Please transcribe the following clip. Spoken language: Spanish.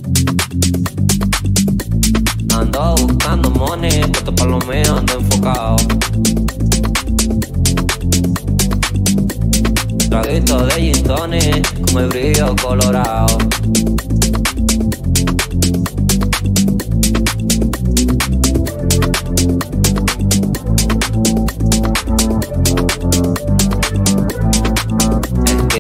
Ando buscando money, puesto pa' lo mío, ando enfocado. Traguito de gin tonic, con el brillo colorado.